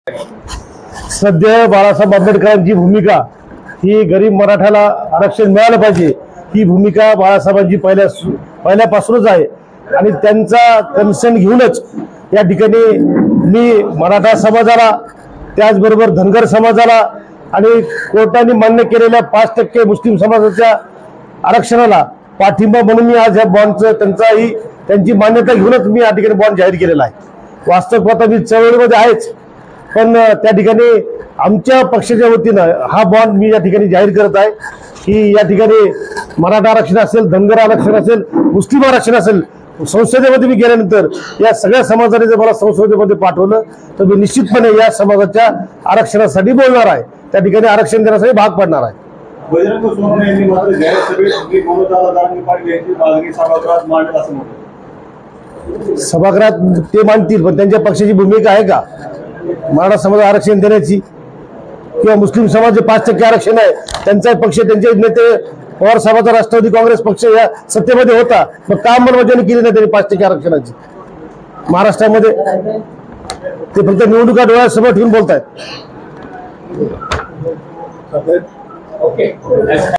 सध्या बाळासाहेब आंबेडकरांची भूमिका ही गरीब मराठ्याला आरक्षण मिळालं पाहिजे ही भूमिका बाळासाहेबांची पहिल्यापासूनच आहे आणि त्यांचा कन्सर्न घेऊनच या ठिकाणी मी मराठा समाजाला त्याचबरोबर धनगर समाजाला आणि कोर्टाने मान्य केलेल्या 5% मुस्लिम समाजाच्या आरक्षणाला पाठिंबा म्हणून मी आज या बॉन्डचं त्यांची मान्यता घेऊनच मी या ठिकाणी बॉन्ड जाहीर केलेला आहे। वास्तविक आता मी चळवळीमध्ये आहेच, पण त्या ठिकाणी आमच्या पक्षाच्या वतीनं हा बॉन्ड मी या ठिकाणी जाहीर करत आहे की या ठिकाणी मराठा आरक्षण असेल, धनगर आरक्षण असेल, मुस्लिम आरक्षण असेल, संसदेमध्ये मी गेल्यानंतर या सगळ्या समाजाने जर मला संसदेमध्ये पाठवलं तर मी निश्चितपणे या समाजाच्या आरक्षणासाठी बोलणार आहे, त्या ठिकाणी आरक्षण देण्यासाठी भाग पडणार आहे। बजरंग सोनवणे यांनी मात्र जाहीर सभेत मनोजदादा दानवे पाटील यांची मागणी सभागृहात मांडत असं म्हटलं। सभागृहात ते मांडतील, पण त्यांच्या पक्षाची भूमिका आहे का मराठा समाज आरक्षण देण्याची? किंवा मुस्लिम समाज 5% आरक्षण आहे, त्यांचा पक्ष, त्यांचे नेते पवार साहेबांचा राष्ट्रवादी काँग्रेस पक्ष या सत्तेमध्ये होता, मग का अंमलबजावणी केली नाही त्यांनी 5% आरक्षणाची महाराष्ट्रामध्ये? ते फक्त निवडणुका डोळ्यासमोर ठेवून बोलतायत।